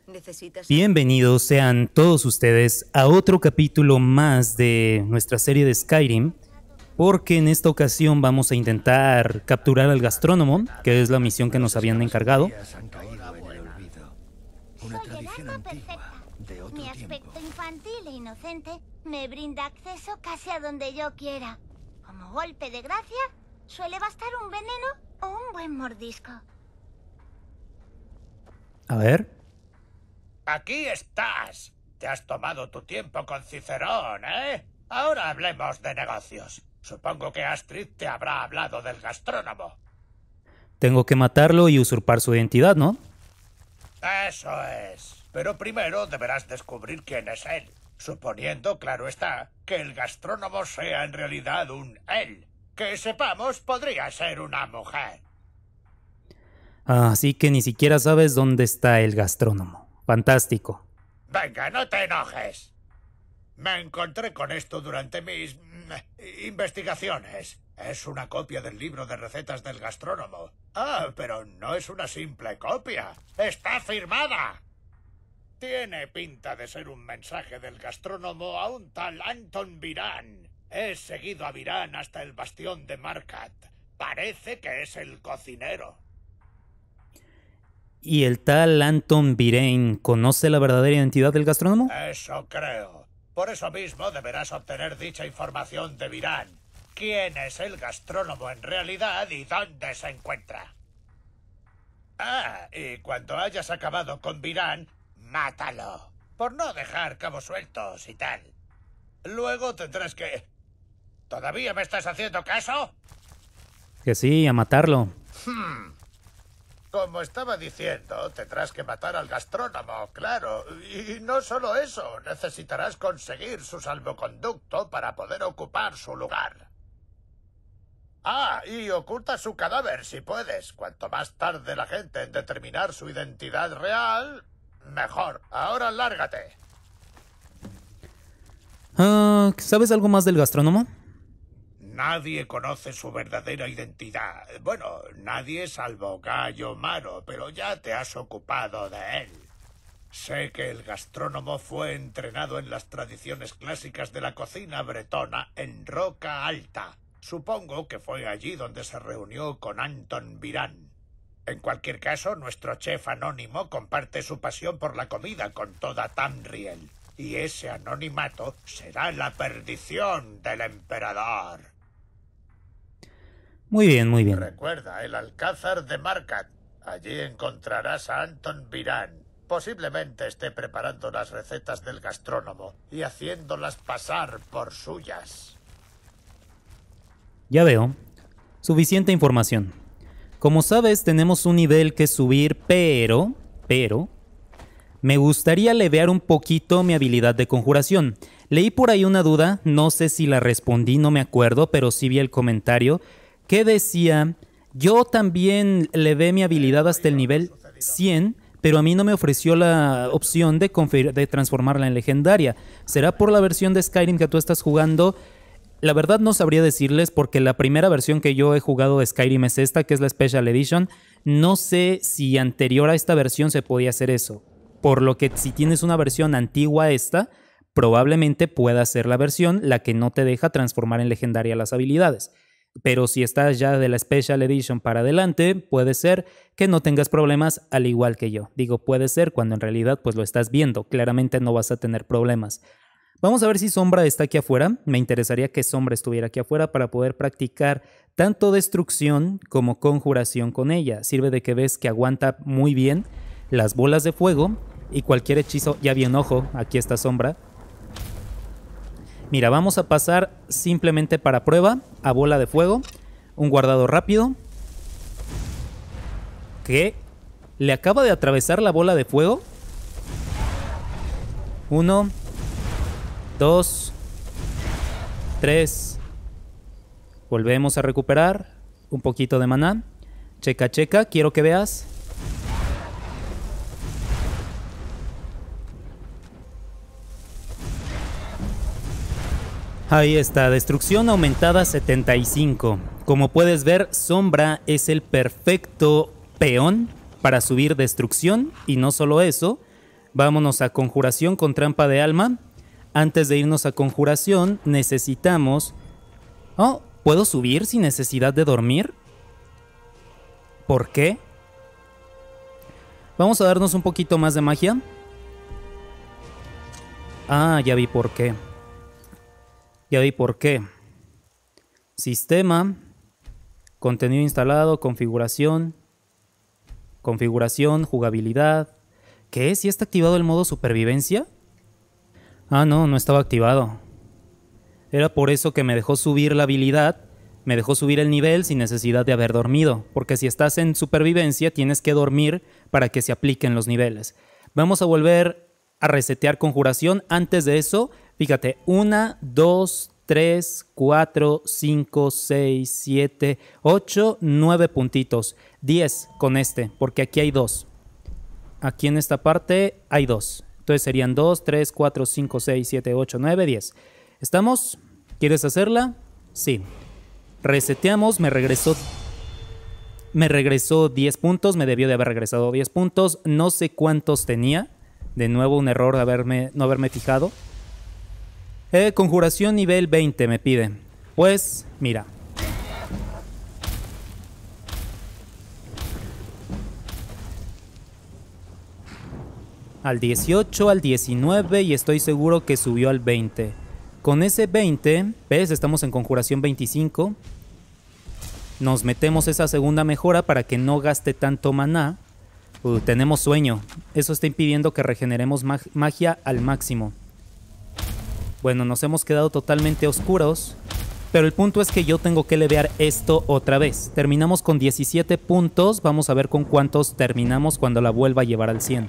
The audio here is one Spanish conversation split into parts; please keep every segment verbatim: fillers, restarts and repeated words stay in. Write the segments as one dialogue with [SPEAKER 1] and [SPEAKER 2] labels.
[SPEAKER 1] ¿Necesitas...
[SPEAKER 2] Bienvenidos sean todos ustedes a otro capítulo más de nuestra serie de Skyrim, porque en esta ocasión vamos a intentar capturar al gastrónomo, que es la misión que nos habían encargado.
[SPEAKER 3] Una tradición antigua de otro
[SPEAKER 4] Mi aspecto
[SPEAKER 3] tiempo.
[SPEAKER 4] infantil e inocente me brinda acceso casi a donde yo quiera. Como golpe de gracia, suele bastar un veneno o un buen mordisco.
[SPEAKER 2] A ver.
[SPEAKER 5] Aquí estás. Te has tomado tu tiempo con Cicerón, ¿eh? Ahora hablemos de negocios. Supongo que Astrid te habrá hablado del gastrónomo.
[SPEAKER 2] Tengo que matarlo y usurpar su identidad, ¿no?
[SPEAKER 5] Eso es. Pero primero deberás descubrir quién es él. Suponiendo, claro está, que el gastrónomo sea en realidad un él. Que sepamos, podría ser una mujer.
[SPEAKER 2] Así que ni siquiera sabes dónde está el gastrónomo. Fantástico.
[SPEAKER 5] Venga, no te enojes. Me encontré con esto durante mis mm, investigaciones. Es una copia del libro de recetas del gastrónomo. Ah, pero no es una simple copia. ¡Está firmada! Tiene pinta de ser un mensaje del gastrónomo a un tal Anton Virán. He seguido a Virán hasta el bastión de Markat. Parece que es el cocinero.
[SPEAKER 2] ¿Y el tal Anton Virán conoce la verdadera identidad del gastrónomo?
[SPEAKER 5] Eso creo. Por eso mismo deberás obtener dicha información de Virán. ¿Quién es el gastrónomo en realidad y dónde se encuentra? Ah, y cuando hayas acabado con Virán, mátalo. Por no dejar cabos sueltos y tal. Luego tendrás que... ¿Todavía me estás haciendo caso?
[SPEAKER 2] Que sí, a matarlo.
[SPEAKER 5] Hmm. Como estaba diciendo, tendrás que matar al gastrónomo, claro. Y no solo eso, necesitarás conseguir su salvoconducto para poder ocupar su lugar. Ah, y oculta su cadáver si puedes. Cuanto más tarde la gente en determinar su identidad real, mejor. Ahora lárgate.
[SPEAKER 2] Ah, ¿sabes algo más del gastrónomo?
[SPEAKER 5] Nadie conoce su verdadera identidad. Bueno, nadie salvo Gallo Maro, pero ya te has ocupado de él. Sé que el gastrónomo fue entrenado en las tradiciones clásicas de la cocina bretona en Roca Alta. Supongo que fue allí donde se reunió con Anton Virán. En cualquier caso, nuestro chef anónimo comparte su pasión por la comida con toda Tamriel. Y ese anonimato será la perdición del emperador.
[SPEAKER 2] Muy bien, muy bien.
[SPEAKER 5] Recuerda, el Alcázar de Markat. Allí encontrarás a Anton Virán. Posiblemente esté preparando las recetas del gastrónomo y haciéndolas pasar por suyas.
[SPEAKER 2] Ya veo. Suficiente información. Como sabes, tenemos un nivel que subir, pero... Pero... Me gustaría levear un poquito mi habilidad de conjuración. Leí por ahí una duda, no sé si la respondí, no me acuerdo, pero sí vi el comentario, que decía, yo también levé mi habilidad hasta el nivel cien, pero a mí no me ofreció la opción de, de transformarla en legendaria. ¿Será por la versión de Skyrim que tú estás jugando? La verdad no sabría decirles porque la primera versión que yo he jugado de Skyrim es esta, que es la Special Edition. No sé si anterior a esta versión se podía hacer eso. Por lo que si tienes una versión antigua a esta, probablemente pueda ser la versión la que no te deja transformar en legendaria las habilidades. Pero si estás ya de la Special Edition para adelante, puede ser que no tengas problemas al igual que yo. Digo puede ser cuando en realidad pues lo estás viendo. Claramente no vas a tener problemas. Vamos a ver si Sombra está aquí afuera. Me interesaría que Sombra estuviera aquí afuera para poder practicar tanto destrucción como conjuración con ella. Sirve de que ves que aguanta muy bien las bolas de fuego y cualquier hechizo. Ya vi un ojo, aquí está Sombra. Mira, vamos a pasar simplemente para prueba a bola de fuego. Un guardado rápido. Que le acaba de atravesar la bola de fuego. Uno. Dos. Tres. Volvemos a recuperar un poquito de maná. Checa, checa, quiero que veas. Ahí está, destrucción aumentada setenta y cinco. Como puedes ver, Sombra es el perfecto peón para subir destrucción. Y no solo eso, Vámonos a conjuración con trampa de alma. Antes de irnos a conjuración, necesitamos... Oh, ¿puedo subir sin necesidad de dormir? ¿Por qué? Vamos a darnos un poquito más de magia. Ah, ya vi por qué. Ya vi por qué. Sistema, contenido instalado, configuración, configuración, jugabilidad. ¿Qué? ¿Sí está activado el modo supervivencia? Ah, no, no estaba activado. Era por eso que me dejó subir la habilidad, me dejó subir el nivel sin necesidad de haber dormido, porque si estás en supervivencia tienes que dormir para que se apliquen los niveles. Vamos a volver a resetear conjuración. Antes de eso, fíjate, uno, dos, tres, cuatro, cinco, seis, siete, ocho, nueve puntitos. diez con este, porque aquí hay dos. Aquí en esta parte hay dos. Entonces serían dos, tres, cuatro, cinco, seis, siete, ocho, nueve, diez. ¿Estamos? ¿Quieres hacerla? Sí. Reseteamos, me regresó... Me regresó diez puntos, me debió de haber regresado diez puntos. No sé cuántos tenía. De nuevo un error de haberme, no haberme fijado. Eh, conjuración nivel veinte me pide. Pues, mira. Al dieciocho, al diecinueve y estoy seguro que subió al veinte. Con ese veinte, ¿ves? Estamos en conjuración veinticinco. Nos metemos esa segunda mejora para que no gaste tanto maná. Uh, tenemos sueño. Eso está impidiendo que regeneremos mag magia al máximo. Bueno, nos hemos quedado totalmente oscuros. Pero el punto es que yo tengo que levear esto otra vez. Terminamos con diecisiete puntos. Vamos a ver con cuántos terminamos cuando la vuelva a llevar al cien.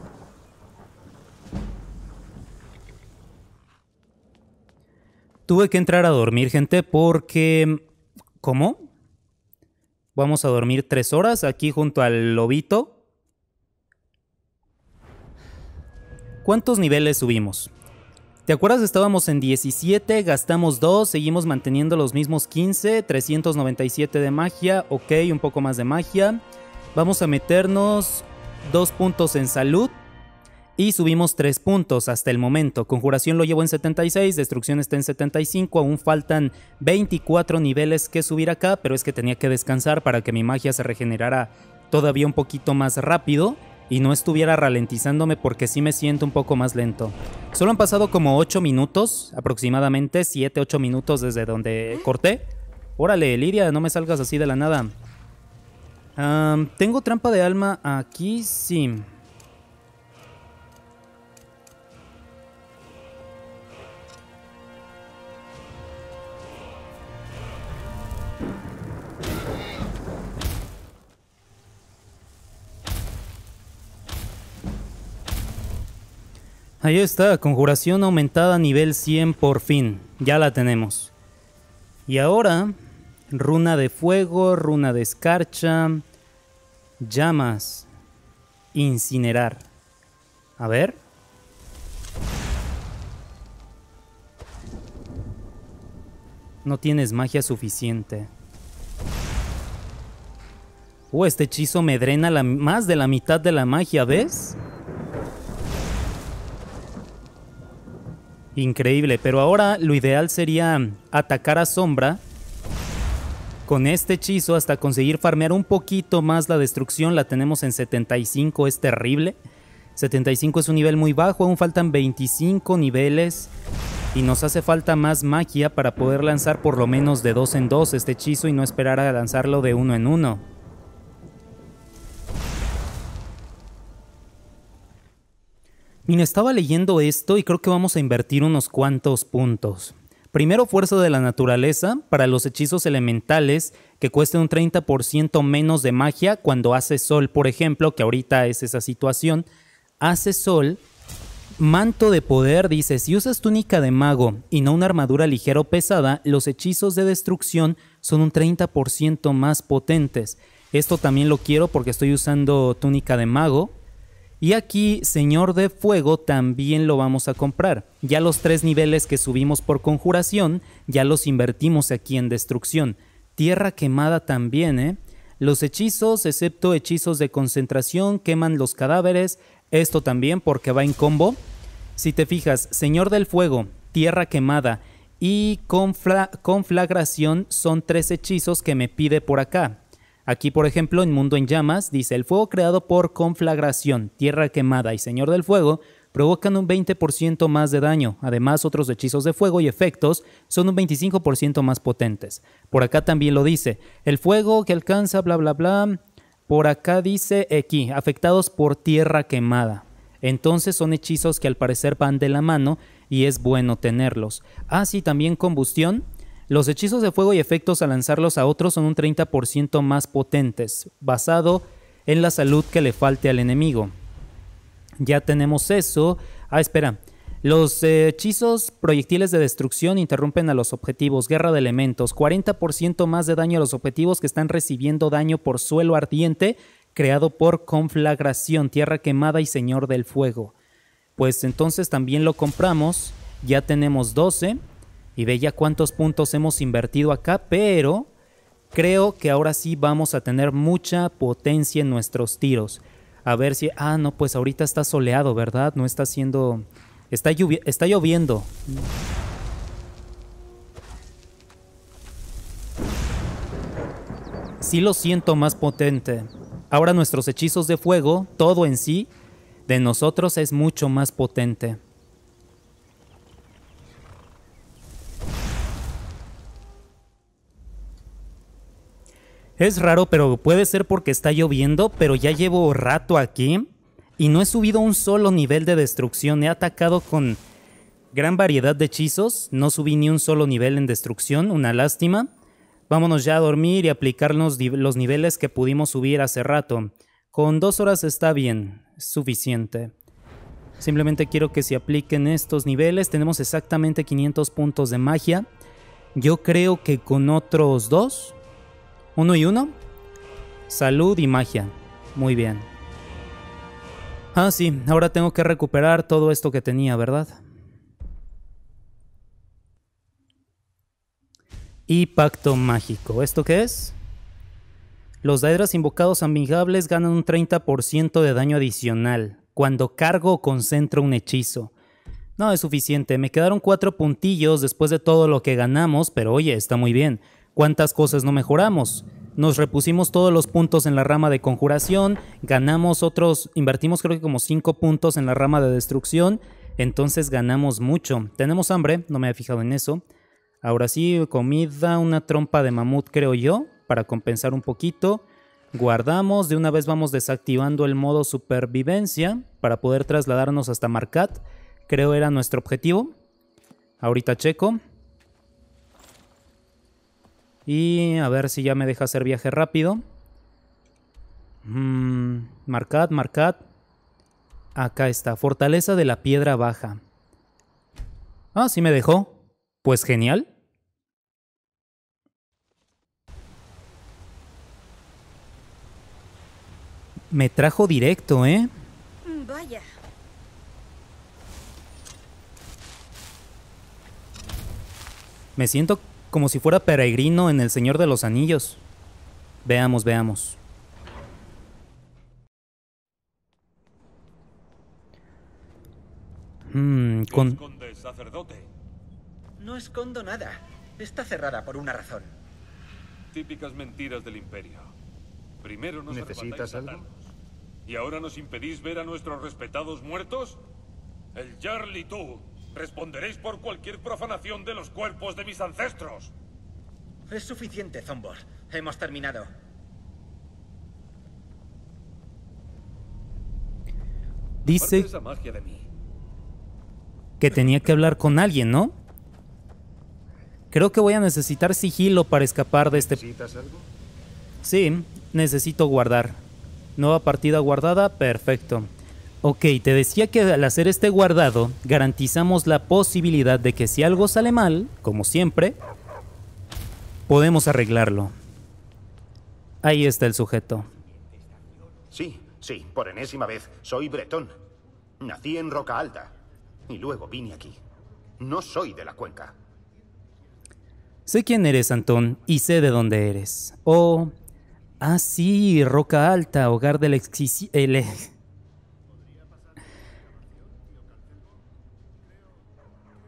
[SPEAKER 2] Tuve que entrar a dormir, gente, porque... ¿Cómo? Vamos a dormir tres horas aquí junto al lobito. ¿Cuántos niveles subimos? ¿Te acuerdas? Estábamos en diecisiete, gastamos dos, seguimos manteniendo los mismos quince, trescientos noventa y siete de magia, ok, un poco más de magia. Vamos a meternos dos puntos en salud y subimos tres puntos hasta el momento. Conjuración lo llevo en setenta y seis, destrucción está en setenta y cinco, aún faltan veinticuatro niveles que subir acá, pero es que tenía que descansar para que mi magia se regenerara todavía un poquito más rápido y no estuviera ralentizándome porque sí me siento un poco más lento. Solo han pasado como ocho minutos, aproximadamente siete, ocho minutos desde donde corté. Órale, Lidia, no me salgas así de la nada. Um, ¿Tengo trampa de alma aquí? Sí. Ahí está, conjuración aumentada a nivel cien por fin. Ya la tenemos. Y ahora, runa de fuego, runa de escarcha, llamas, incinerar. A ver. No tienes magia suficiente. Uh, este hechizo me drena la, más de la mitad de la magia, ¿ves? Increíble, pero ahora lo ideal sería atacar a sombra con este hechizo hasta conseguir farmear un poquito más la destrucción. La tenemos en setenta y cinco, es terrible. setenta y cinco es un nivel muy bajo, aún faltan veinticinco niveles y nos hace falta más magia para poder lanzar por lo menos de dos en dos este hechizo y no esperar a lanzarlo de uno en uno. Mira, estaba leyendo esto y creo que vamos a invertir unos cuantos puntos. Primero, fuerza de la naturaleza para los hechizos elementales que cuesten un treinta por ciento menos de magia cuando hace sol, por ejemplo, que ahorita es esa situación. Hace sol, manto de poder, dice, si usas túnica de mago y no una armadura ligera o pesada, los hechizos de destrucción son un treinta por ciento más potentes. Esto también lo quiero porque estoy usando túnica de mago. Y aquí, Señor de Fuego, también lo vamos a comprar. Ya los tres niveles que subimos por conjuración, ya los invertimos aquí en destrucción. Tierra quemada también, ¿eh? Los hechizos, excepto hechizos de concentración, queman los cadáveres Esto también porque va en combo. Si te fijas, Señor del Fuego, Tierra Quemada y confla Conflagración son tres hechizos que me pide por acá. Aquí, por ejemplo, en Mundo en Llamas, dice: el fuego creado por Conflagración, Tierra Quemada y Señor del Fuego provocan un veinte por ciento más de daño. Además, otros hechizos de fuego y efectos son un veinticinco por ciento más potentes. Por acá también lo dice: el fuego que alcanza bla bla bla. Por acá dice aquí, afectados por Tierra Quemada. Entonces son hechizos que al parecer van de la mano y es bueno tenerlos. Ah, sí, también combustión. Los hechizos de fuego y efectos al lanzarlos a otros son un treinta por ciento más potentes, basado en la salud que le falte al enemigo. Ya tenemos eso. Ah, espera. Los eh, hechizos proyectiles de destrucción interrumpen a los objetivos. Guerra de elementos. cuarenta por ciento más de daño a los objetivos que están recibiendo daño por suelo ardiente, creado por Conflagración, Tierra Quemada y Señor del Fuego. Pues entonces también lo compramos. Ya tenemos doce. Y ve ya cuántos puntos hemos invertido acá, pero creo que ahora sí vamos a tener mucha potencia en nuestros tiros. A ver si... Ah, no, pues ahorita está soleado, ¿verdad? No está haciendo... Está, lluvi... está lloviendo. Sí lo siento más potente. Ahora nuestros hechizos de fuego, todo en sí, de nosotros es mucho más potente. Es raro, pero puede ser porque está lloviendo, pero ya llevo rato aquí y no he subido un solo nivel de destrucción. He atacado con gran variedad de hechizos, no subí ni un solo nivel en destrucción, una lástima. Vámonos ya a dormir y aplicar los, los niveles que pudimos subir hace rato. Con dos horas está bien, es suficiente. Simplemente quiero que se apliquen estos niveles. Tenemos exactamente quinientos puntos de magia. Yo creo que con otros dos... Uno y uno. Salud y magia. Muy bien. Ah, sí. Ahora tengo que recuperar todo esto que tenía, ¿verdad? Y pacto mágico. ¿Esto qué es? Los Daedras invocados amigables ganan un treinta por ciento de daño adicional cuando cargo o concentro un hechizo. No es suficiente. Me quedaron cuatro puntillos después de todo lo que ganamos, pero oye, está muy bien. ¿Cuántas cosas no mejoramos? Nos repusimos todos los puntos en la rama de conjuración, ganamos otros, invertimos creo que como cinco puntos en la rama de destrucción, entonces ganamos mucho. Tenemos hambre, no me había fijado en eso. Ahora sí, comida, una trompa de mamut creo yo, para compensar un poquito. Guardamos, de una vez vamos desactivando el modo supervivencia para poder trasladarnos hasta Markat. Creo era nuestro objetivo. Ahorita checo. Y a ver si ya me deja hacer viaje rápido. Mm, Markat, Markat. Acá está, Fortaleza de la Piedra Baja. Ah, sí me dejó. Pues genial. Me trajo directo, ¿eh?
[SPEAKER 1] Vaya.
[SPEAKER 2] Me siento como si fuera peregrino en El Señor de los Anillos. Veamos, veamos. Hmm,
[SPEAKER 6] ¿Qué
[SPEAKER 2] con...
[SPEAKER 6] escondes, sacerdote?
[SPEAKER 7] No escondo nada. Está cerrada por una razón.
[SPEAKER 6] Típicas mentiras del Imperio. Primero nos
[SPEAKER 3] ¿Necesitas
[SPEAKER 6] arrebatáis a
[SPEAKER 3] algo?
[SPEAKER 6] Thanos, ¿y ahora nos impedís ver a nuestros respetados muertos? El Jarl y tú responderéis por cualquier profanación de los cuerpos de mis ancestros.
[SPEAKER 7] Es suficiente, Zombor. Hemos terminado.
[SPEAKER 2] Dice
[SPEAKER 6] Aparte esa magia de mí.
[SPEAKER 2] que tenía que hablar con alguien, ¿no? Creo que voy a necesitar sigilo para escapar de este...
[SPEAKER 3] ¿Necesitas algo?
[SPEAKER 2] Sí, necesito guardar. Nueva partida guardada, perfecto. Ok, te decía que al hacer este guardado, garantizamos la posibilidad de que si algo sale mal, como siempre, podemos arreglarlo. Ahí está el sujeto.
[SPEAKER 8] Sí, sí, por enésima vez. Soy bretón. Nací en Roca Alta. Y luego vine aquí. No soy de la cuenca.
[SPEAKER 2] Sé quién eres, Antón, y sé de dónde eres. Oh, ah sí, Roca Alta, hogar del exquisito...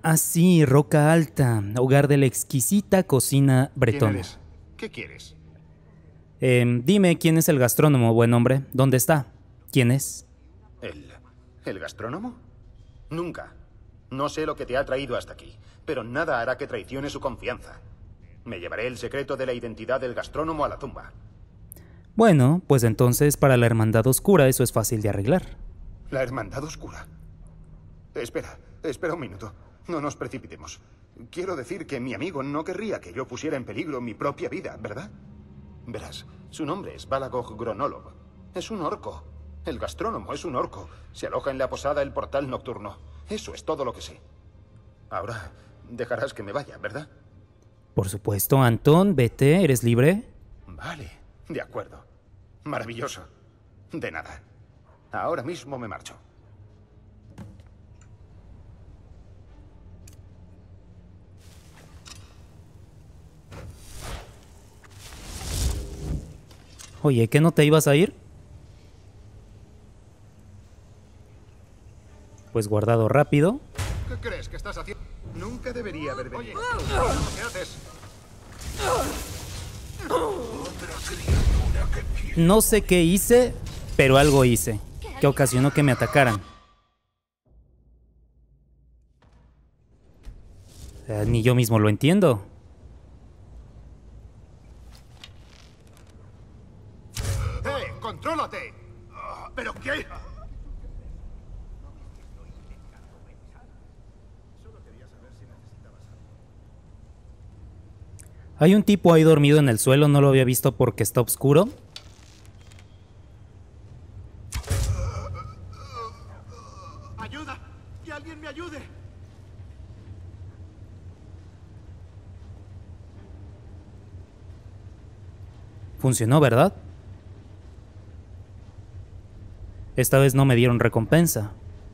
[SPEAKER 2] Ah, sí, Roca Alta, hogar de la exquisita cocina
[SPEAKER 8] ¿Quién
[SPEAKER 2] bretona.
[SPEAKER 8] eres? ¿Qué quieres?
[SPEAKER 2] Eh, dime, ¿quién es el gastrónomo, buen hombre? ¿Dónde está? ¿Quién es?
[SPEAKER 8] ¿El... el gastrónomo? Nunca. No sé lo que te ha traído hasta aquí, pero nada hará que traicione su confianza. Me llevaré el secreto de la identidad del gastrónomo a la tumba.
[SPEAKER 2] Bueno, pues entonces para la Hermandad Oscura eso es fácil de arreglar.
[SPEAKER 8] La Hermandad Oscura. Espera, espera un minuto. No nos precipitemos. Quiero decir que mi amigo no querría que yo pusiera en peligro mi propia vida, ¿verdad? Verás, su nombre es Balagog Gronolob. Es un orco. El gastrónomo es un orco. Se aloja en la posada El Portal Nocturno. Eso es todo lo que sé. Ahora, dejarás que me vaya, ¿verdad?
[SPEAKER 2] Por supuesto, Antón, vete, ¿eres libre?
[SPEAKER 8] Vale, de acuerdo. Maravilloso. De nada. Ahora mismo me marcho.
[SPEAKER 2] Oye, ¿qué no te ibas a ir? Pues guardado rápido.
[SPEAKER 8] ¿Qué crees que estás haciendo? Nunca debería haber venido. ¿Qué haces?
[SPEAKER 2] No sé qué hice, pero algo hice, que ocasionó que me atacaran. Eh, ni yo mismo lo entiendo.
[SPEAKER 8] ¡Eh! ¡Contrólate! ¿Pero qué?
[SPEAKER 2] Hay un tipo ahí dormido en el suelo, no lo había visto porque está oscuro.
[SPEAKER 8] ¡Ayuda! ¡Que alguien me ayude!
[SPEAKER 2] Funcionó, ¿verdad? Esta vez no me dieron recompensa.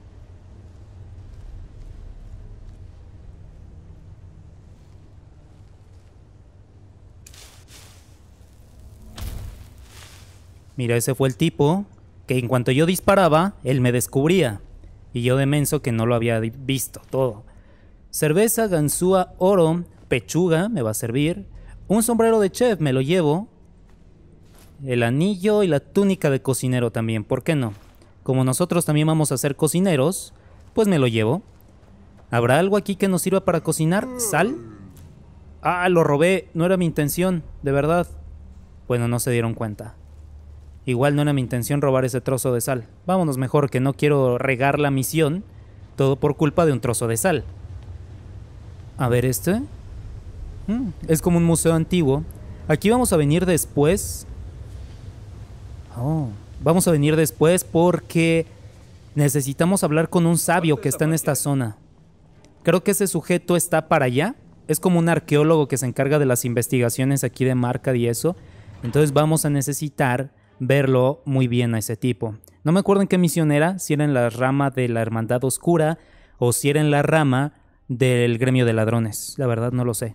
[SPEAKER 2] Mira, ese fue el tipo que en cuanto yo disparaba, él me descubría. Y yo de menso que no lo había visto todo. Cerveza, ganzúa, oro, pechuga, me va a servir. Un sombrero de chef, me lo llevo. El anillo y la túnica de cocinero también, ¿por qué no? Como nosotros también vamos a ser cocineros, pues me lo llevo. ¿Habrá algo aquí que nos sirva para cocinar? ¿Sal? Ah, lo robé, no era mi intención, de verdad. Bueno, no se dieron cuenta. Igual no era mi intención robar ese trozo de sal. Vámonos mejor, que no quiero regar la misión, todo por culpa de un trozo de sal. A ver, este. Mm, es como un museo antiguo. Aquí vamos a venir después. Oh, vamos a venir después porque necesitamos hablar con un sabio que está en esta zona. Creo que ese sujeto está para allá. Es como un arqueólogo que se encarga de las investigaciones aquí de Markad y eso. Entonces vamos a necesitar verlo muy bien a ese tipo. No me acuerdo en qué misión era, si era en la rama de la Hermandad Oscura o si era en la rama del Gremio de Ladrones. La verdad no lo sé.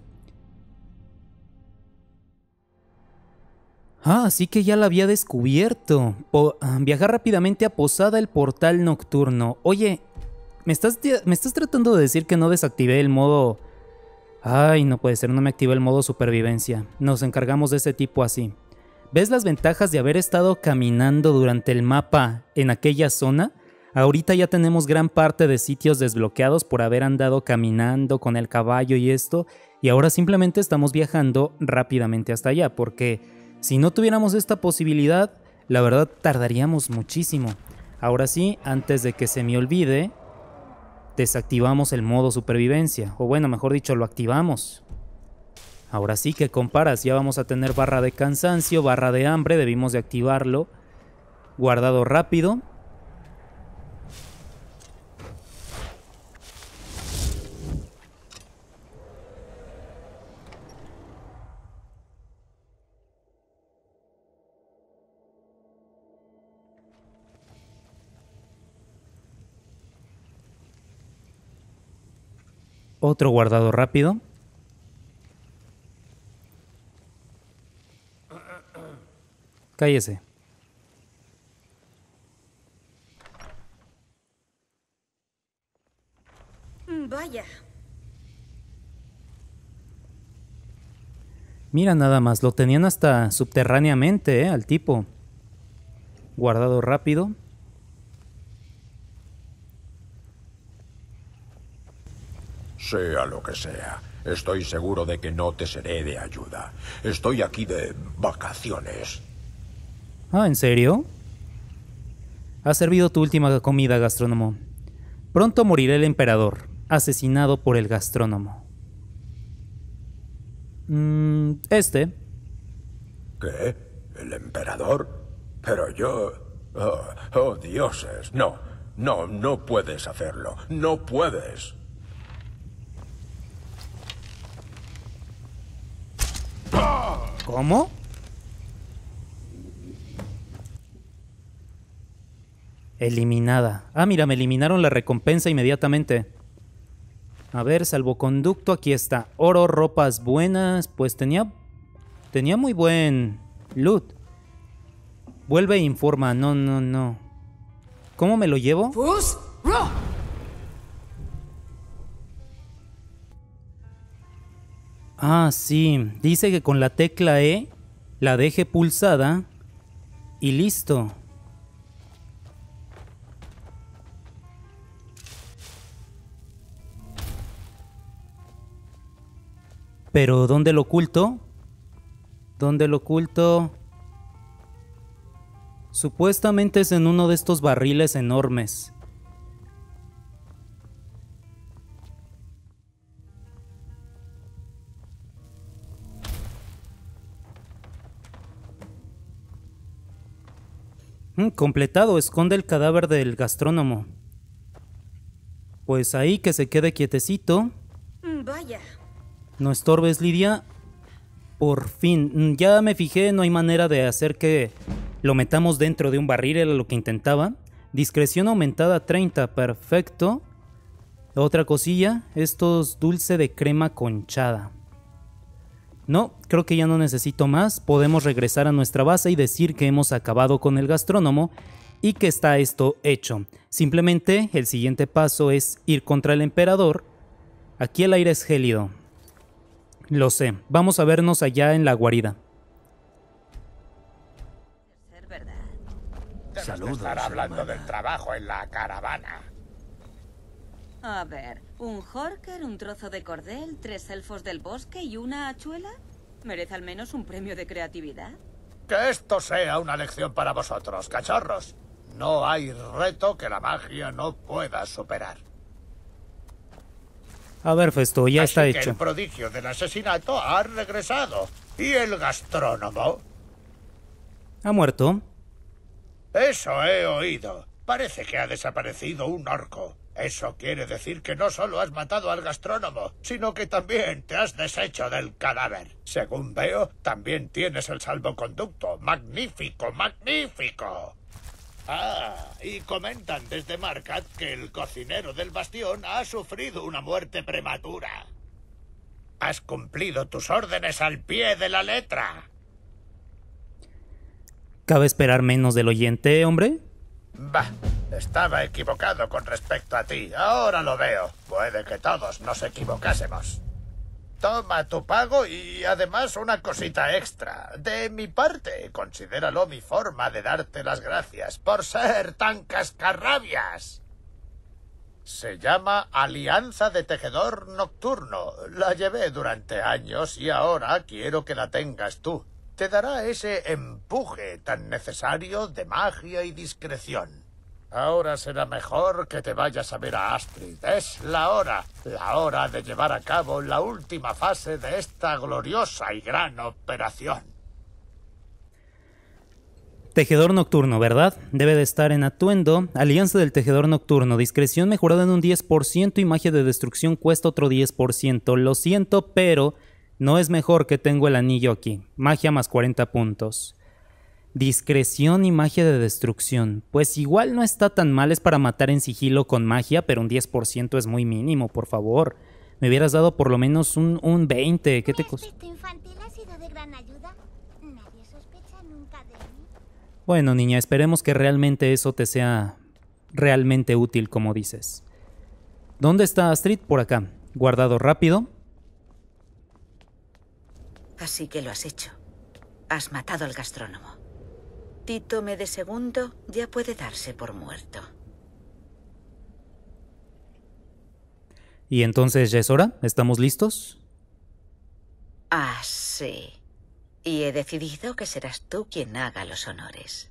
[SPEAKER 2] Ah, sí que ya la había descubierto. Po- viajar rápidamente a Posada El Portal Nocturno. Oye, ¿me estás, ¿me estás tratando de decir que no desactivé el modo... Ay, no puede ser, no me activé el modo supervivencia. Nos encargamos de ese tipo así. ¿Ves las ventajas de haber estado caminando durante el mapa en aquella zona? Ahorita ya tenemos gran parte de sitios desbloqueados por haber andado caminando con el caballo y esto, y ahora simplemente estamos viajando rápidamente hasta allá, porque si no tuviéramos esta posibilidad, la verdad tardaríamos muchísimo. Ahora sí, antes de que se me olvide, desactivamos el modo supervivencia, o bueno, mejor dicho, lo activamos. Ahora sí que comparas, ya vamos a tener barra de cansancio, barra de hambre, debimos de activarlo. Guardado rápido. Otro guardado rápido. Cállese.
[SPEAKER 1] Vaya,
[SPEAKER 2] Mira nada más, lo tenían hasta subterráneamente, ¿eh? Al tipo. Guardado rápido.
[SPEAKER 1] Sea lo que sea, estoy seguro de que no te seré de ayuda. Estoy aquí de vacaciones.
[SPEAKER 2] Ah, ¿en serio? Has servido tu última comida, gastrónomo. Pronto morirá el emperador, asesinado por el gastrónomo. Mm, este.
[SPEAKER 1] ¿Qué? ¿El emperador? Pero yo... Oh, oh, dioses. No, no, no puedes hacerlo. No puedes.
[SPEAKER 2] ¿Cómo? Eliminada. Ah, mira, me eliminaron la recompensa inmediatamente. A ver, salvoconducto, aquí está. Oro, ropas buenas. Pues tenía... Tenía muy buen loot. Vuelve e informa. No, no, no. ¿Cómo me lo llevo?
[SPEAKER 9] Fus, ro.
[SPEAKER 2] Ah, sí. Dice que con la tecla E la deje pulsada y listo. Pero ¿dónde lo oculto? ¿Dónde lo oculto? Supuestamente es en uno de estos barriles enormes. Mm, completado, esconde el cadáver del gastrónomo. Pues ahí que se quede quietecito.
[SPEAKER 9] Vaya.
[SPEAKER 2] No estorbes, Lidia. Por fin, ya me fijé, no hay manera de hacer que lo metamos dentro de un barril, era lo que intentaba. Discreción aumentada a treinta, perfecto. Otra cosilla, esto es dulce de crema conchada. No, creo que ya no necesito más. Podemos regresar a nuestra base y decir que hemos acabado con el gastrónomo y que está esto hecho. Simplemente el siguiente paso es ir contra el emperador. Aquí el aire es gélido. Lo sé, vamos a vernos allá en la guarida.
[SPEAKER 5] Saludos. Estar hablando hermana. Del trabajo en la caravana.
[SPEAKER 9] A ver, un Horker, un trozo de cordel, tres elfos del bosque y una hachuela. ¿Merece al menos un premio de creatividad?
[SPEAKER 5] Que esto sea una lección para vosotros, cachorros. No hay reto que la magia no pueda superar.
[SPEAKER 2] A ver, Festo, ya
[SPEAKER 5] Así
[SPEAKER 2] está
[SPEAKER 5] que
[SPEAKER 2] hecho.
[SPEAKER 5] El prodigio del asesinato ha regresado. ¿Y el gastrónomo?
[SPEAKER 2] ¿Ha muerto?
[SPEAKER 5] Eso he oído. Parece que ha desaparecido un orco. Eso quiere decir que no solo has matado al gastrónomo, sino que también te has deshecho del cadáver. Según veo, también tienes el salvoconducto. ¡Magnífico, magnífico! Ah, y comentan desde Markat que el cocinero del bastión ha sufrido una muerte prematura. Has cumplido tus órdenes al pie de la letra.
[SPEAKER 2] ¿Cabe esperar menos del oyente, hombre?
[SPEAKER 5] Bah, estaba equivocado con respecto a ti. Ahora lo veo. Puede que todos nos equivocásemos. Toma tu pago y además una cosita extra. De mi parte, considéralo mi forma de darte las gracias por ser tan cascarrabias. Se llama Alianza de Tejedor Nocturno. La llevé durante años y ahora quiero que la tengas tú. Te dará ese empuje tan necesario de magia y discreción. Ahora será mejor que te vayas a ver a Astrid. Es la hora, la hora de llevar a cabo la última fase de esta gloriosa y gran operación.
[SPEAKER 2] Tejedor Nocturno, ¿verdad? Debe de estar en atuendo. Alianza del Tejedor Nocturno. Discreción mejorada en un diez por ciento y magia de destrucción cuesta otro diez por ciento. Lo siento, pero no es mejor que tengo el anillo aquí. Magia más cuarenta puntos. Discreción y magia de destrucción. Pues igual no está tan mal, es para matar en sigilo con magia, pero un diez por ciento es muy mínimo, por favor. Me hubieras dado por lo menos un, un veinte. ¿Qué te costó?
[SPEAKER 4] ¿Mi aspecto infantil ha sido de gran ayuda? Nadie sospecha nunca de mí.
[SPEAKER 2] Bueno, niña, esperemos que realmente eso te sea realmente útil, como dices. ¿Dónde está Astrid? Por acá. Guardado rápido.
[SPEAKER 10] Así que lo has hecho. Has matado al gastrónomo. Títome de segundo ya puede darse por muerto.
[SPEAKER 2] ¿Y entonces ya es hora? ¿Estamos listos?
[SPEAKER 10] Ah, sí. Y he decidido que serás tú quien haga los honores.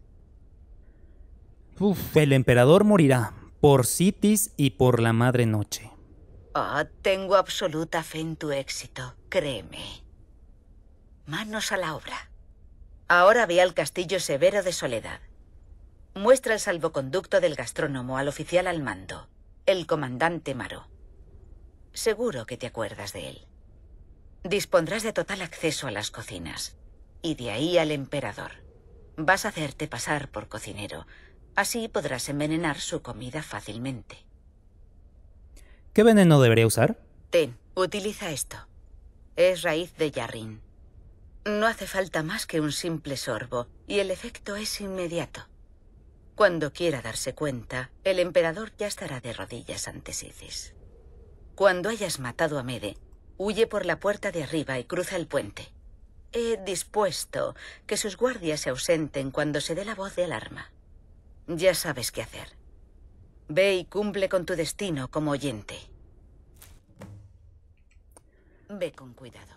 [SPEAKER 2] Uf, el emperador morirá por Citis y por la Madre Noche.
[SPEAKER 10] Oh, tengo absoluta fe en tu éxito, créeme. Manos a la obra. Ahora ve al castillo Severo de Soledad. Muestra el salvoconducto del gastrónomo al oficial al mando, el comandante Maro. Seguro que te acuerdas de él. Dispondrás de total acceso a las cocinas, y de ahí al emperador. Vas a hacerte pasar por cocinero. Así podrás envenenar su comida fácilmente.
[SPEAKER 2] ¿Qué veneno debería usar?
[SPEAKER 10] Ten, utiliza esto. Es raíz de Yarrin. No hace falta más que un simple sorbo, y el efecto es inmediato. Cuando quiera darse cuenta, el emperador ya estará de rodillas ante Citis. Cuando hayas matado a Mede, huye por la puerta de arriba y cruza el puente. He dispuesto que sus guardias se ausenten cuando se dé la voz de alarma. Ya sabes qué hacer. Ve y cumple con tu destino como oyente. Ve con cuidado.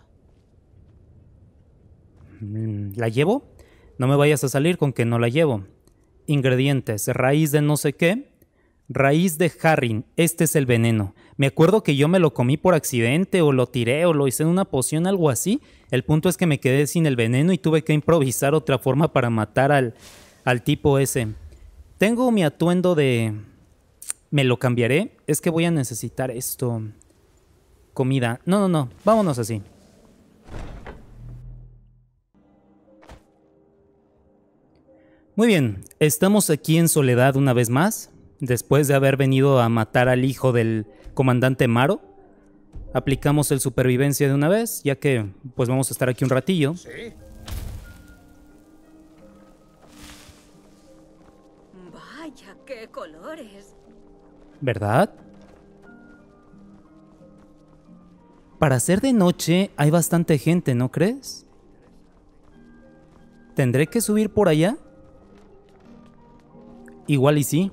[SPEAKER 2] ¿La llevo? No me vayas a salir con que no la llevo. Ingredientes: raíz de no sé qué. Raíz de Jarrin. Este es el veneno. Me acuerdo que yo me lo comí por accidente, o lo tiré, o lo hice en una poción, algo así. El punto es que me quedé sin el veneno y tuve que improvisar otra forma para matar al, al tipo ese. Tengo mi atuendo de... ¿Me lo cambiaré? Es que voy a necesitar esto. Comida. No, no, no. Vámonos así. Muy bien. Estamos aquí en Soledad una vez más. Después de haber venido a matar al hijo del comandante Maro. Aplicamos el supervivencia de una vez, ya que pues vamos a estar aquí un ratillo.
[SPEAKER 5] ¿Sí?
[SPEAKER 9] Vaya, qué colores.
[SPEAKER 2] ¿Verdad? Para ser de noche hay bastante gente, ¿no crees? ¿Tendré que subir por allá? Igual y sí.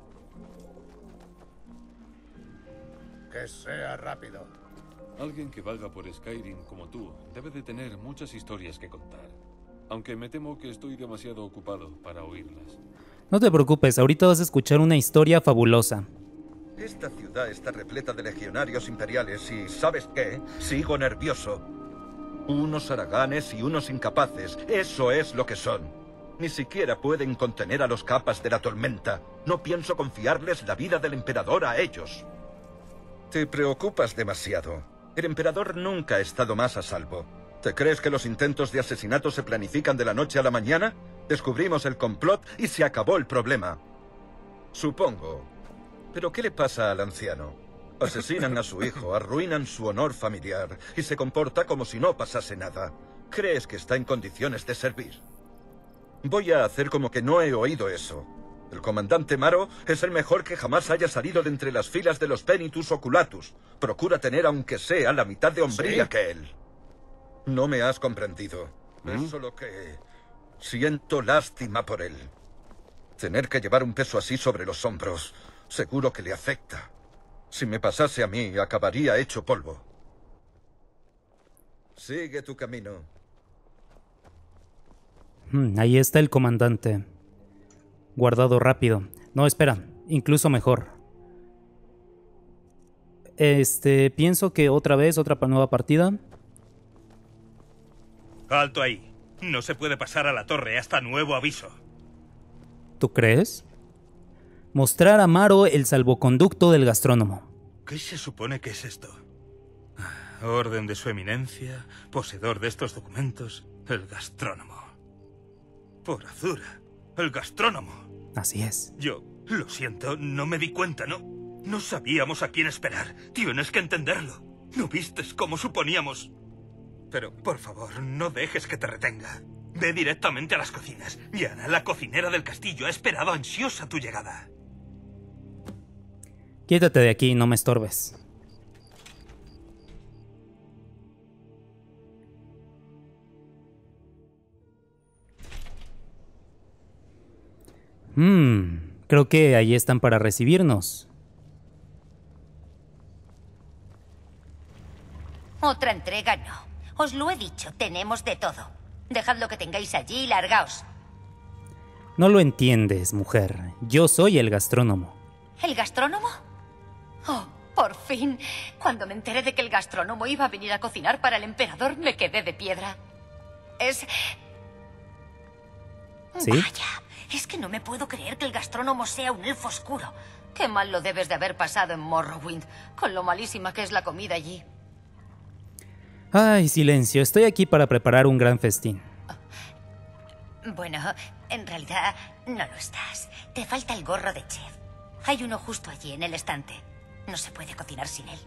[SPEAKER 5] Que sea rápido.
[SPEAKER 6] Alguien que valga por Skyrim como tú debe de tener muchas historias que contar. Aunque me temo que estoy demasiado ocupado para oírlas.
[SPEAKER 2] No te preocupes, ahorita vas a escuchar una historia fabulosa.
[SPEAKER 3] Esta ciudad está repleta de legionarios imperiales y, ¿sabes qué? Sigo nervioso. Unos haraganes y unos incapaces, eso es lo que son. Ni siquiera pueden contener a los capas de la tormenta. No pienso confiarles la vida del emperador a ellos. Te preocupas demasiado. El emperador nunca ha estado más a salvo. ¿Te crees que los intentos de asesinato se planifican de la noche a la mañana? Descubrimos el complot y se acabó el problema. Supongo. ¿Pero qué le pasa al anciano? Asesinan a su hijo, arruinan su honor familiar y se comporta como si no pasase nada. ¿Crees que está en condiciones de servir? Voy a hacer como que no he oído eso. El comandante Maro es el mejor que jamás haya salido de entre las filas de los Penitus Oculatus. Procura tener aunque sea la mitad de hombría
[SPEAKER 5] ¿Sí?
[SPEAKER 3] que él. No me has comprendido.
[SPEAKER 6] ¿Mm?
[SPEAKER 3] Es solo que siento lástima por él. Tener que llevar un peso así sobre los hombros, seguro que le afecta. Si me pasase a mí, acabaría hecho polvo. Sigue tu camino.
[SPEAKER 2] Hmm, ahí está el comandante. Guardado rápido. No, espera, incluso mejor. Este, pienso que otra vez, otra nueva partida.
[SPEAKER 11] Alto ahí. No se puede pasar a la torre hasta nuevo aviso.
[SPEAKER 2] ¿Tú crees? Mostrar a Maro el salvoconducto del gastrónomo.
[SPEAKER 11] ¿Qué se supone que es esto? Orden de su eminencia, poseedor de estos documentos, el gastrónomo. Por Azura, el gastrónomo.
[SPEAKER 2] Así es.
[SPEAKER 11] Yo, lo siento, no me di cuenta, ¿no? No sabíamos a quién esperar. Tienes que entenderlo. ¿No vistes cómo suponíamos? Pero, por favor, no dejes que te retenga. Ve directamente a las cocinas. Yana, la cocinera del castillo, ha esperado ansiosa tu llegada.
[SPEAKER 2] Quítate de aquí y no me estorbes. Hmm, creo que ahí están para recibirnos.
[SPEAKER 12] Otra entrega no. Os lo he dicho, tenemos de todo. Dejad lo que tengáis allí y largaos.
[SPEAKER 2] No lo entiendes, mujer. Yo soy el gastrónomo.
[SPEAKER 12] ¿El gastrónomo? Oh, por fin. Cuando me enteré de que el gastrónomo iba a venir a cocinar para el emperador, me quedé de piedra. Es...
[SPEAKER 2] ¿Sí?
[SPEAKER 12] Vaya, es que no me puedo creer que el gastrónomo sea un elfo oscuro. Qué mal lo debes de haber pasado en Morrowind, con lo malísima que es la comida allí.
[SPEAKER 2] Ay, silencio. Estoy aquí para preparar un gran festín.
[SPEAKER 12] Bueno, en realidad no lo estás. Te falta el gorro de chef. Hay uno justo allí en el estante. No se puede cocinar sin él.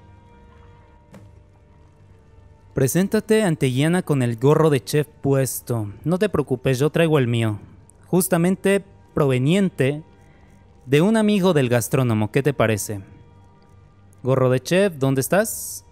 [SPEAKER 2] Preséntate ante Gianna con el gorro de chef puesto. No te preocupes, yo traigo el mío. Justamente proveniente de un amigo del gastrónomo. ¿Qué te parece? Gorro de chef, ¿dónde estás?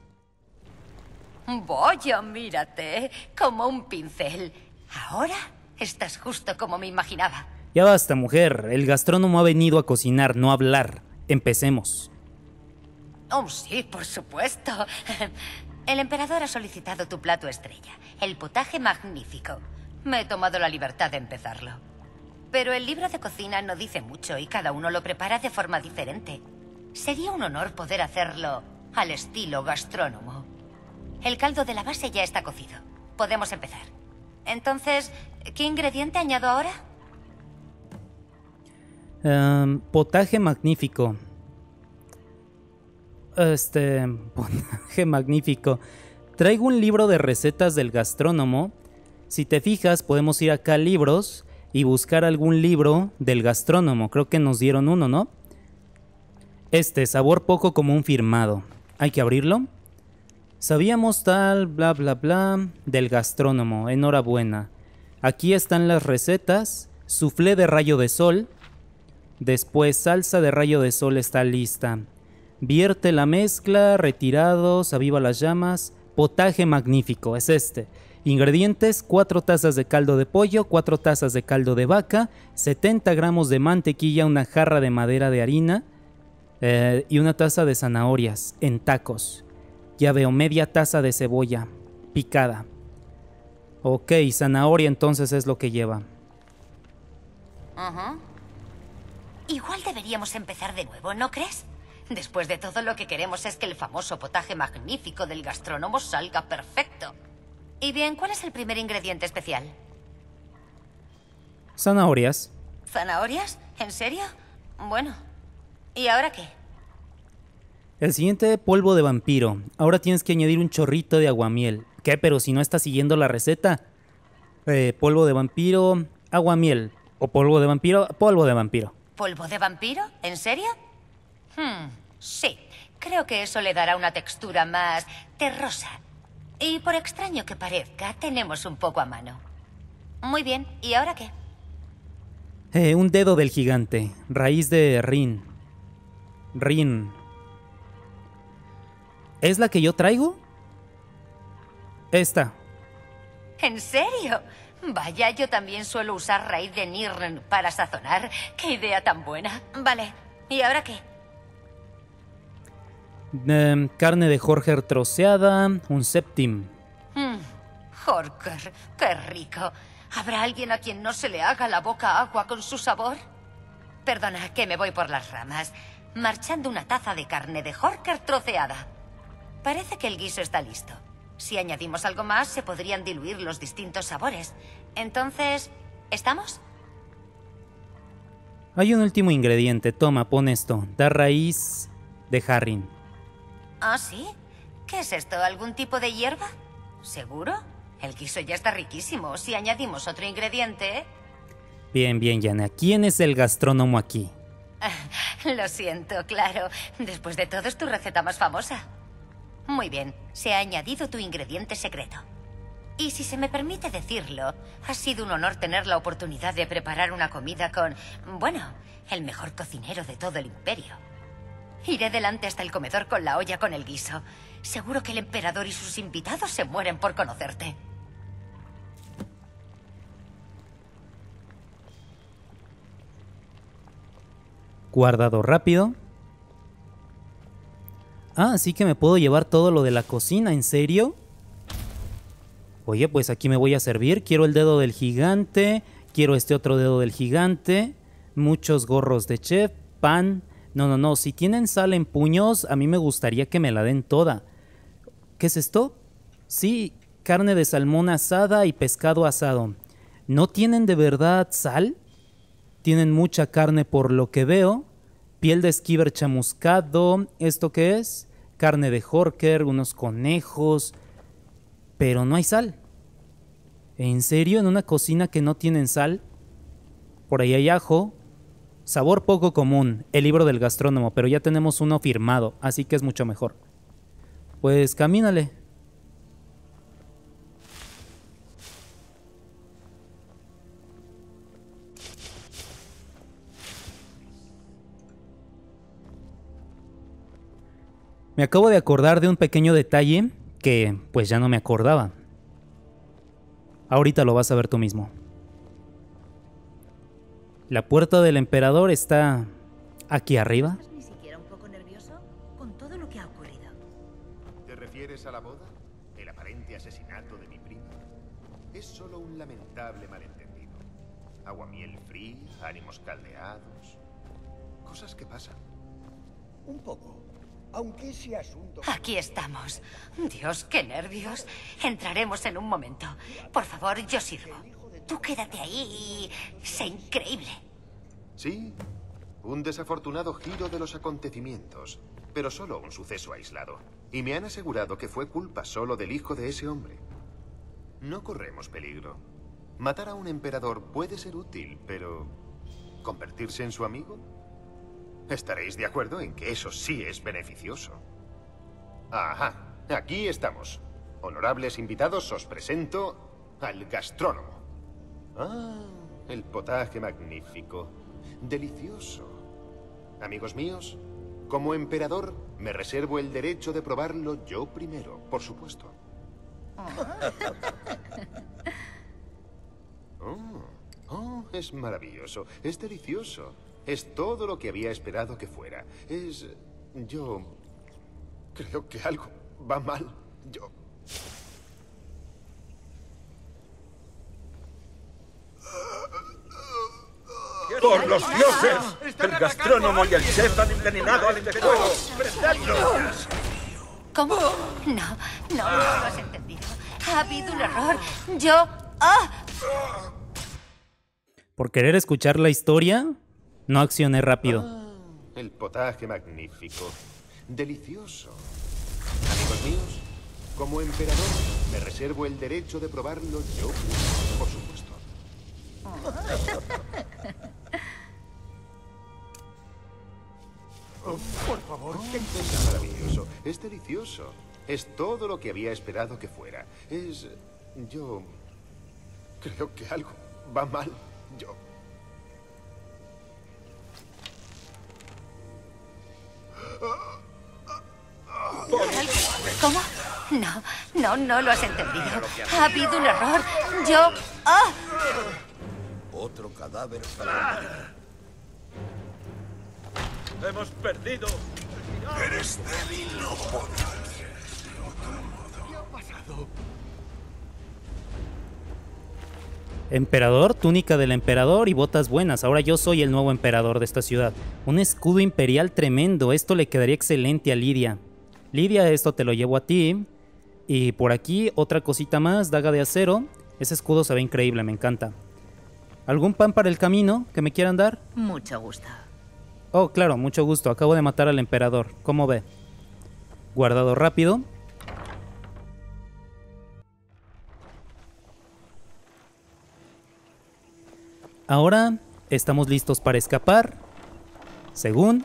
[SPEAKER 12] Vaya, mírate, como un pincel. Ahora estás justo como me imaginaba.
[SPEAKER 2] Ya basta, mujer. El gastrónomo ha venido a cocinar, no a hablar. Empecemos.
[SPEAKER 12] Oh, sí, por supuesto. El emperador ha solicitado tu plato estrella, el potaje magnífico. Me he tomado la libertad de empezarlo. Pero el libro de cocina no dice mucho y cada uno lo prepara de forma diferente. Sería un honor poder hacerlo al estilo gastrónomo. El caldo de la base ya está cocido. Podemos empezar. Entonces, ¿qué ingrediente añado ahora?
[SPEAKER 2] Um, potaje magnífico. Este... Potaje magnífico. Traigo un libro de recetas del gastrónomo. Si te fijas, podemos ir acá a libros y buscar algún libro del gastrónomo. Creo que nos dieron uno, ¿no? Este, sabor poco común firmado. Hay que abrirlo. Sabíamos tal, bla, bla, bla, del gastrónomo. Enhorabuena. Aquí están las recetas. Soufflé de rayo de sol. Después, salsa de rayo de sol está lista. Vierte la mezcla, retirados, aviva las llamas. Potaje magnífico, es este. Ingredientes, cuatro tazas de caldo de pollo, cuatro tazas de caldo de vaca, setenta gramos de mantequilla, una jarra de madera de harina eh, y una taza de zanahorias en tacos. Ya veo, media taza de cebolla picada. Ok, zanahoria entonces es lo que lleva.
[SPEAKER 12] Uh-huh. Igual deberíamos empezar de nuevo, ¿no crees? Después de todo, lo que queremos es que el famoso potaje magnífico del gastrónomo salga perfecto. Y bien, ¿cuál es el primer ingrediente especial?
[SPEAKER 2] Zanahorias.
[SPEAKER 12] ¿Zanahorias? ¿En serio? Bueno, ¿y ahora qué?
[SPEAKER 2] El siguiente, polvo de vampiro. Ahora tienes que añadir un chorrito de aguamiel. ¿Qué? Pero si no estás siguiendo la receta. Eh, polvo de vampiro, aguamiel. O polvo de vampiro, polvo de vampiro.
[SPEAKER 12] ¿Polvo de vampiro? ¿En serio? Hmm, sí. Creo que eso le dará una textura más terrosa. Y por extraño que parezca, tenemos un poco a mano. Muy bien, ¿y ahora qué?
[SPEAKER 2] Eh, un dedo del gigante. Raíz de Rin. Rin. ¿Es la que yo traigo? Esta.
[SPEAKER 12] ¿En serio? Vaya, yo también suelo usar raíz de Nirn para sazonar. ¡Qué idea tan buena! Vale, ¿y ahora qué?
[SPEAKER 2] Eh, carne de Jorger troceada, un septim.
[SPEAKER 12] Mm, Jorger, qué rico. ¿Habrá alguien a quien no se le haga la boca agua con su sabor? Perdona, que me voy por las ramas. Marchando una taza de carne de Jorger troceada. Parece que el guiso está listo. Si añadimos algo más, se podrían diluir los distintos sabores. Entonces, ¿estamos?
[SPEAKER 2] Hay un último ingrediente. Toma, pon esto. Da raíz de Harrin.
[SPEAKER 12] ¿Ah, sí? ¿Qué es esto? ¿Algún tipo de hierba? ¿Seguro? El guiso ya está riquísimo. Si añadimos otro ingrediente...
[SPEAKER 2] Bien, bien, Yana. ¿Quién es el gastrónomo aquí?
[SPEAKER 12] Lo siento, claro. Después de todo, es tu receta más famosa. Muy bien, se ha añadido tu ingrediente secreto. Y si se me permite decirlo, ha sido un honor tener la oportunidad de preparar una comida con, bueno, el mejor cocinero de todo el imperio. Iré delante hasta el comedor con la olla con el guiso. Seguro que el emperador y sus invitados se mueren por conocerte.
[SPEAKER 2] Guardado rápido. Ah, sí que me puedo llevar todo lo de la cocina, ¿en serio? Oye, pues aquí me voy a servir. Quiero el dedo del gigante. Quiero este otro dedo del gigante. Muchos gorros de chef. Pan. No, no, no. Si tienen sal en puños, a mí me gustaría que me la den toda. ¿Qué es esto? Sí, carne de salmón asada y pescado asado. ¿No tienen de verdad sal? Tienen mucha carne por lo que veo. Piel de esquiver chamuscado. ¿Esto qué es? Carne de horker, unos conejos. Pero no hay sal. ¿En serio? ¿En una cocina que no tienen sal? Por ahí hay ajo. Sabor poco común. El libro del gastrónomo, pero ya tenemos uno firmado, así que es mucho mejor. Pues camínale. Me acabo de acordar de un pequeño detalle que pues ya no me acordaba. Ahorita lo vas a ver tú mismo. La puerta del emperador está aquí arriba.
[SPEAKER 13] ¿No estás ni siquiera un poco nervioso con todo lo que ha ocurrido?
[SPEAKER 8] ¿Te refieres a la boda? ¿El aparente asesinato de mi prima? Es solo un lamentable malentendido. Aguamiel fría, ánimos caldeados. Cosas que pasan.
[SPEAKER 14] Un poco. Aunque ese asunto...
[SPEAKER 12] Aquí estamos. Dios, qué nervios. Entraremos en un momento. Por favor, yo sirvo. Tú quédate ahí y... sé increíble.
[SPEAKER 8] Sí, un desafortunado giro de los acontecimientos, pero solo un suceso aislado. Y me han asegurado que fue culpa solo del hijo de ese hombre. No corremos peligro. Matar a un emperador puede ser útil, pero... ¿convertirse en su amigo? Estaréis de acuerdo en que eso sí es beneficioso. Ajá, aquí estamos. Honorables invitados, os presento al gastrónomo. Ah, el potaje magnífico. Delicioso. Amigos míos, como emperador, me reservo el derecho de probarlo yo primero, por supuesto. Oh, oh, es maravilloso, es delicioso. Es todo lo que había esperado que fuera. Es... yo... creo que algo va mal. Yo...
[SPEAKER 3] ¡Por los dioses! El gastrónomo y el chef han envenenado al fuego. ¡Prendedlos!
[SPEAKER 12] ¿Cómo? No, no, no lo has entendido. Ha habido un error. Yo... ¡Ah!
[SPEAKER 2] Por querer escuchar la historia, no accioné rápido.
[SPEAKER 8] Ah, el potaje magnífico. Delicioso. Amigos míos, como emperador, me reservo el derecho de probarlo yo, por supuesto.
[SPEAKER 14] Oh, por favor,
[SPEAKER 8] oh, es maravilloso, es delicioso. Es todo lo que había esperado que fuera. Es... yo... creo que algo va mal. Yo...
[SPEAKER 12] ¿Cómo? No, no, no lo has entendido. Ha habido un error. Yo... ¡Ah!
[SPEAKER 14] Otro cadáver para...
[SPEAKER 3] ¡Hemos perdido!
[SPEAKER 14] Eres débil, no podrás de otro modo. ¿Qué ha pasado?
[SPEAKER 2] Emperador, túnica del emperador y botas buenas. Ahora yo soy el nuevo emperador de esta ciudad. Un escudo imperial tremendo. Esto le quedaría excelente a Lidia. Lidia, esto te lo llevo a ti. Y por aquí otra cosita más, daga de acero. Ese escudo se ve increíble, me encanta. ¿Algún pan para el camino que me quieran dar?
[SPEAKER 13] Mucho gusto.
[SPEAKER 2] Oh, claro, mucho gusto. Acabo de matar al emperador. ¿Cómo ve? Guardado rápido. Ahora estamos listos para escapar. Según...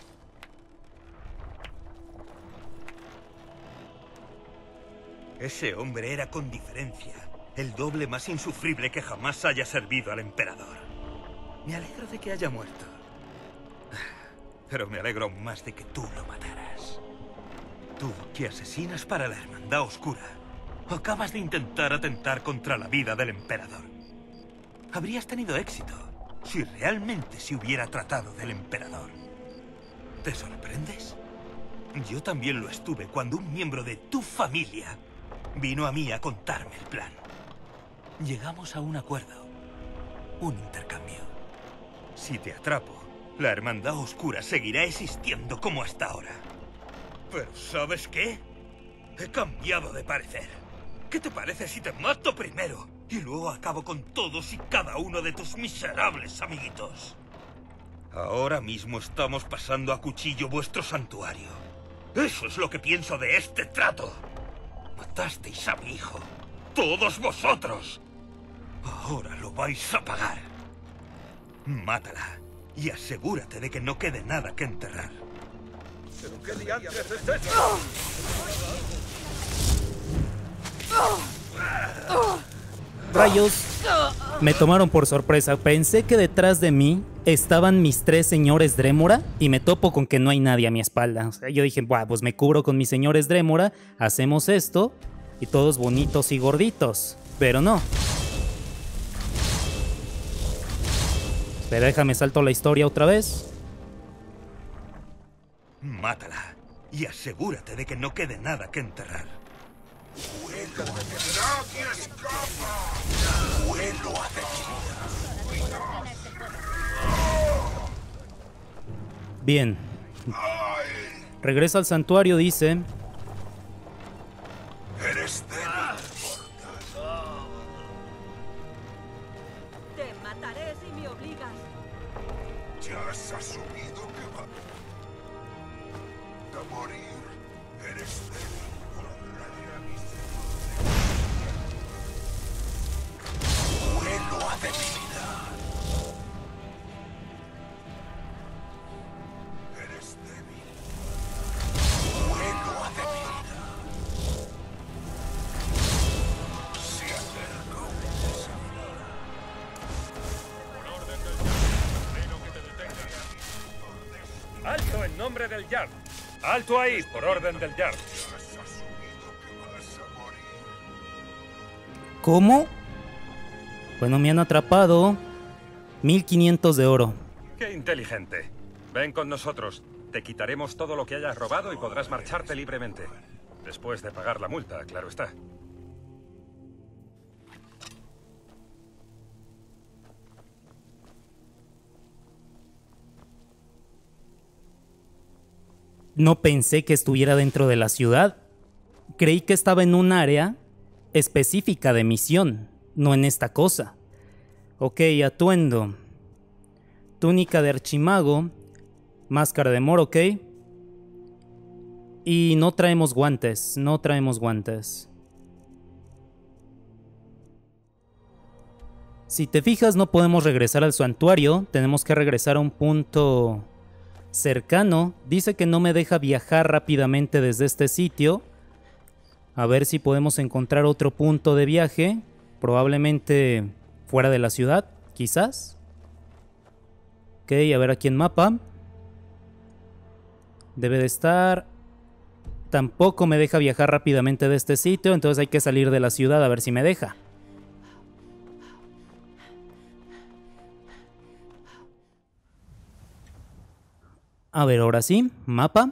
[SPEAKER 11] Ese hombre era con diferencia el doble más insufrible que jamás haya servido al emperador. Me alegro de que haya muerto. Pero me alegro aún más de que tú lo mataras. Tú, que asesinas para la Hermandad Oscura, acabas de intentar atentar contra la vida del emperador. Habrías tenido éxito si realmente se hubiera tratado del emperador. ¿Te sorprendes? Yo también lo estuve cuando un miembro de tu familia vino a mí a contarme el plan. Llegamos a un acuerdo, un intercambio. Si te atrapo, la Hermandad Oscura seguirá existiendo como hasta ahora. Pero ¿sabes qué? He cambiado de parecer. ¿Qué te parece si te mato primero y luego acabo con todos y cada uno de tus miserables amiguitos? Ahora mismo estamos pasando a cuchillo vuestro santuario. Eso es lo que pienso de este trato. Matasteis a mi hijo. Todos vosotros. Ahora lo vais a pagar. Mátala y asegúrate de que no quede nada que enterrar.
[SPEAKER 3] ¿Pero qué diantres es eso?
[SPEAKER 2] Rayos, me tomaron por sorpresa. Pensé que detrás de mí estaban mis tres señores Drémora y me topo con que no hay nadie a mi espalda. O sea, yo dije, buah, pues me cubro con mis señores Drémora, hacemos esto y todos bonitos y gorditos. Pero no. Pero déjame salto la historia otra vez.
[SPEAKER 11] Mátala y asegúrate de que no quede nada que enterrar.
[SPEAKER 14] ¡Nadie escapa! ¡Vuelo a
[SPEAKER 2] Bien. Regresa al santuario, dice.
[SPEAKER 14] Eres débil.
[SPEAKER 9] Te mataré si me obligas.
[SPEAKER 14] Ya has asumido que va a morir. Eres débil. Vuelo a debilidad. Eres débil. Vuelo a debilidad. Se acerca un desafío.
[SPEAKER 6] Por orden del Yard, ordeno que te detengas. ¡Alto en nombre del Yard! ¡Alto ahí, por orden del Yard!
[SPEAKER 2] ¿Cómo? Bueno, me han atrapado. mil quinientos de oro.
[SPEAKER 6] ¡Qué inteligente! Ven con nosotros. Te quitaremos todo lo que hayas robado y podrás marcharte libremente. Después de pagar la multa, claro está.
[SPEAKER 2] No pensé que estuviera dentro de la ciudad. Creí que estaba en un área específica de misión, no en esta cosa. Ok, atuendo. Túnica de archimago. Máscara de moro, ok. Y no traemos guantes, no traemos guantes. Si te fijas, no podemos regresar al santuario. Tenemos que regresar a un punto cercano. Dice que no me deja viajar rápidamente desde este sitio. A ver si podemos encontrar otro punto de viaje. Probablemente fuera de la ciudad, quizás. Ok, a ver aquí en mapa. Debe de estar. Tampoco me deja viajar rápidamente de este sitio, entonces hay que salir de la ciudad a ver si me deja. A ver, ahora sí, mapa.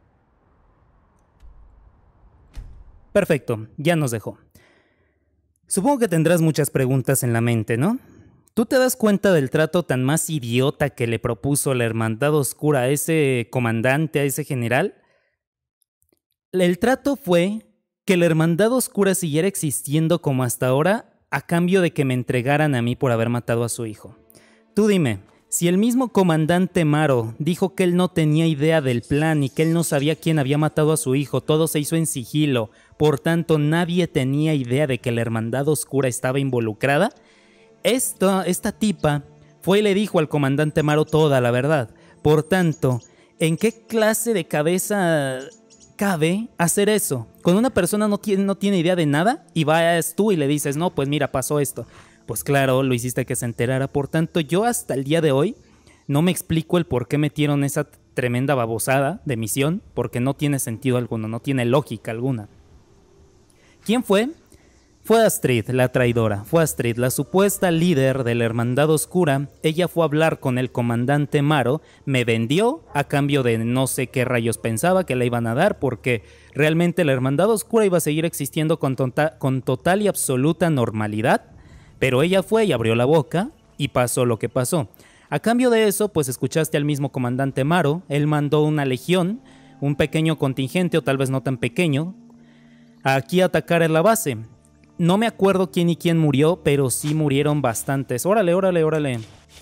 [SPEAKER 2] Perfecto, ya nos dejó. Supongo que tendrás muchas preguntas en la mente, ¿no? ¿Tú te das cuenta del trato tan más idiota que le propuso la Hermandad Oscura a ese comandante, a ese general? El trato fue que la Hermandad Oscura siguiera existiendo como hasta ahora a cambio de que me entregaran a mí por haber matado a su hijo. Tú dime, si el mismo comandante Maro dijo que él no tenía idea del plan y que él no sabía quién había matado a su hijo, todo se hizo en sigilo, por tanto nadie tenía idea de que la Hermandad Oscura estaba involucrada, esta, esta tipa fue y le dijo al comandante Maro toda la verdad. Por tanto, ¿en qué clase de cabeza cabe hacer eso? Cuando una persona no tiene, no tiene idea de nada y vas tú y le dices, no, pues mira, pasó esto. Pues claro, lo hiciste que se enterara. Por tanto, yo hasta el día de hoy no me explico el por qué metieron esa tremenda babosada de misión, porque no tiene sentido alguno, no tiene lógica alguna. ¿Quién fue? Fue Astrid, la traidora. Fue Astrid, la supuesta líder de la Hermandad Oscura. Ella fue a hablar con el comandante Maro, me vendió a cambio de no sé qué rayos pensaba que le iban a dar, porque realmente la Hermandad Oscura iba a seguir existiendo con, tota- con total y absoluta normalidad, pero ella fue y abrió la boca y pasó lo que pasó. A cambio de eso, pues escuchaste al mismo comandante Maro. Él mandó una legión, un pequeño contingente, o tal vez no tan pequeño, aquí a atacar en la base. No me acuerdo quién y quién murió, pero sí murieron bastantes. Órale, órale, órale.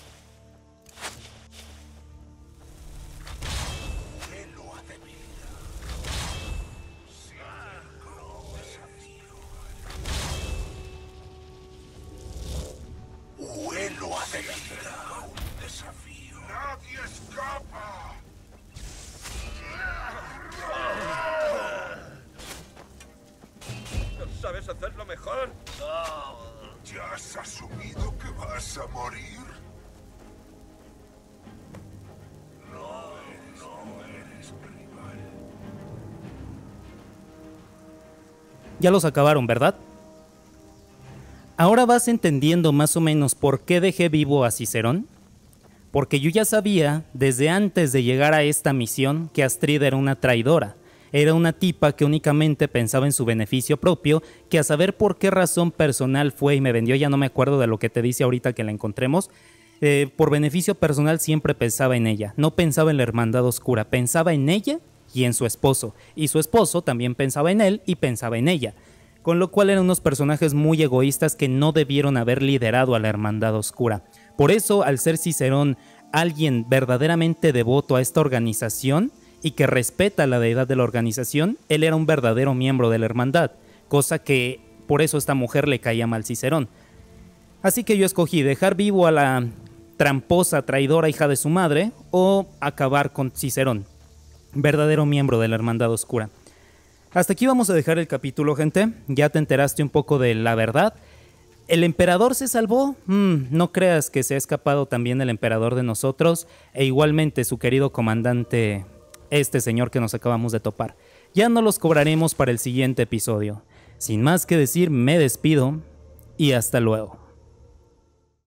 [SPEAKER 14] Vuelo a debilidad. Un desafío. Nadie escapa.
[SPEAKER 3] ¿No sabes hacerlo mejor?
[SPEAKER 14] ¿Ya has asumido que vas a morir? No, no eres rival.
[SPEAKER 2] Ya los acabaron, ¿verdad? Ahora vas entendiendo más o menos por qué dejé vivo a Cicerón. Porque yo ya sabía, desde antes de llegar a esta misión, que Astrid era una traidora. Era una tipa que únicamente pensaba en su beneficio propio, que a saber por qué razón personal fue y me vendió, ya no me acuerdo de lo que te dice ahorita que la encontremos, eh, por beneficio personal siempre pensaba en ella, no pensaba en la Hermandad Oscura, pensaba en ella y en su esposo, y su esposo también pensaba en él y pensaba en ella, con lo cual eran unos personajes muy egoístas que no debieron haber liderado a la Hermandad Oscura. Por eso, al ser Cicerón alguien verdaderamente devoto a esta organización, y que respeta la deidad de la organización, él era un verdadero miembro de la hermandad, cosa que por eso esta mujer le caía mal Cicerón. Así que yo escogí dejar vivo a la tramposa, traidora hija de su madre, o acabar con Cicerón, verdadero miembro de la Hermandad Oscura. Hasta aquí vamos a dejar el capítulo, gente. Ya te enteraste un poco de la verdad. ¿El emperador se salvó? Mm, no creas que se ha escapado también el emperador de nosotros, e igualmente su querido comandante, este señor que nos acabamos de topar. Ya no los cobraremos para el siguiente episodio. Sin más que decir, me despido y hasta luego.